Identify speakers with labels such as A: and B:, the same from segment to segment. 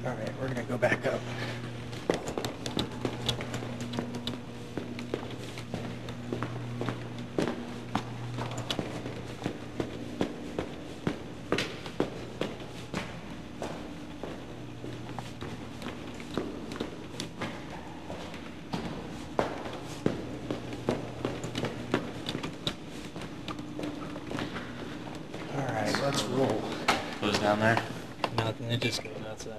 A: Alright, we're gonna go back up. Alright, let's roll.
B: Goes down there.
A: Nothing, it just goes outside.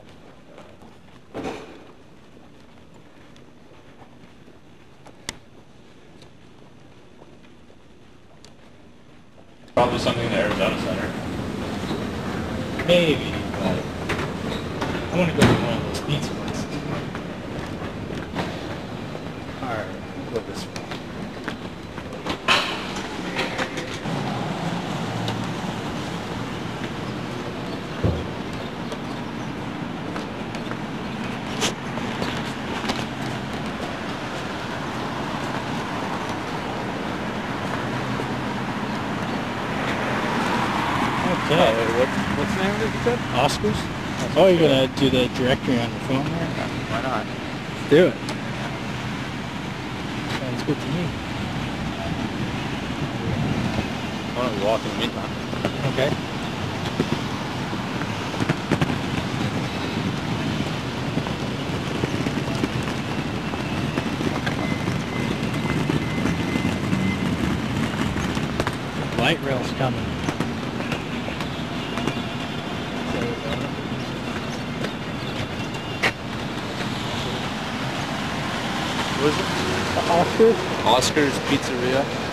B: Probably something in the Arizona Center.
A: Maybe, but I want to go to one of those pizza places. Alright, we'll go this way. Okay.
B: What's the name of it, you said?
A: Oscars? Oh, you're gonna do the directory on your phone there?
B: Why not?
A: Let's do it. Sounds good to me.
B: Why don't we walk in the meantime?
A: Okay. Light rail's coming.
B: What is it?
A: Oscars?
B: Oscar's Pizzeria.